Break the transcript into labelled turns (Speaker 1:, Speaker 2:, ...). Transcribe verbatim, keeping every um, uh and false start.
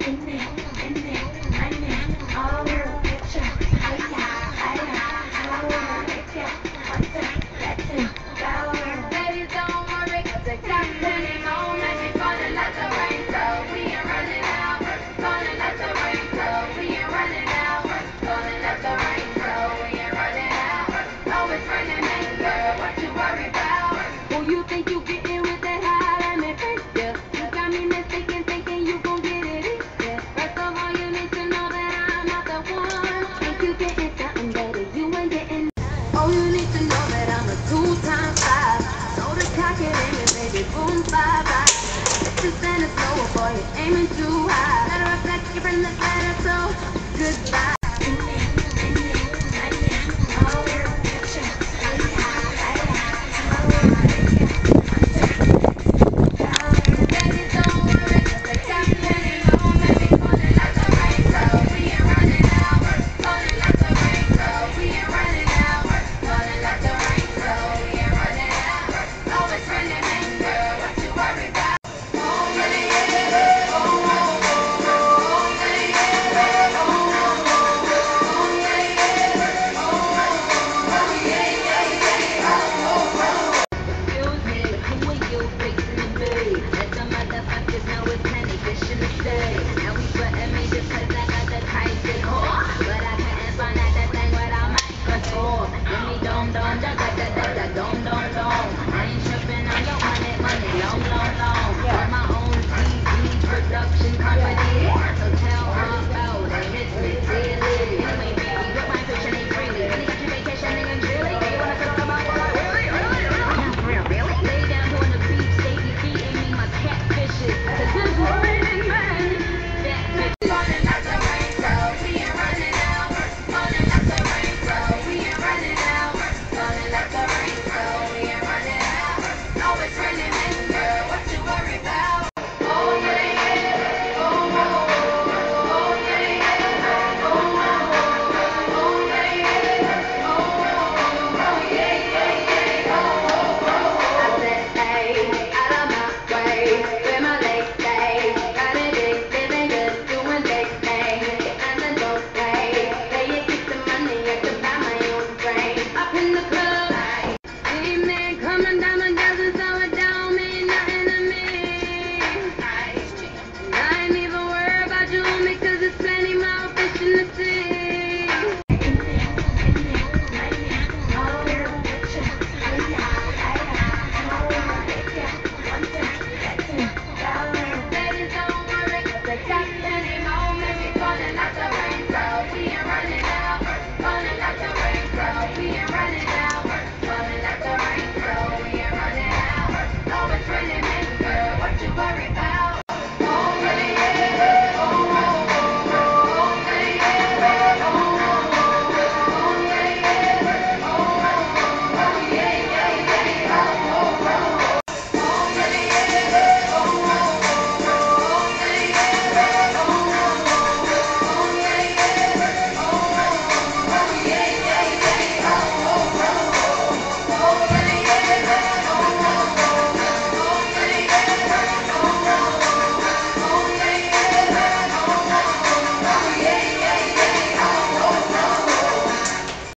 Speaker 1: in it, in it, run it. Oh, get ya, hiya, hiya. Oh, get ya, want to, get to go. Ladies, don't worry, 'cause they got plenty more. And we falling like the rain, so we ain't running out. Falling like the rain, so we ain't running out. Falling like the rain, so we ain't running out. Always running, man, girl, what you worry about? Who you think you getting with that high? Let me freak ya. You got me mistaken, thinking you gon' get it easy. First of all, you need to know that I'm not the one. Think you getting something better, you ain't getting. Oh, you need to know that I'm a two times five. Know the cock it aiming, baby, boom, bye bye. This is then it's lower, boy, you're aiming too high. Better reflect, you bring the better, so goodbye. In it, in it, run it. Oh, get ya, hiya, hiya. Oh, get ya, want to, go. Ladies, don't worry, 'cause they got plenty more. Man, we falling like the rain, so we ain't running out. Falling like the rain, so we ain't running out. Falling like the rain, so we ain't running out. Always running, man, girl, what you worry about? Oh, yeah, yeah. Oh, oh, oh, oh, yeah, yeah. Oh, oh, oh, oh, yeah, yeah. Oh, oh, oh, yeah, yeah, yeah. Oh, oh, oh. Excuse me, who are you fixing to be? Let the motherfuckers know it's plenty fish in the sea. Now we sweating me just 'cause I got the price.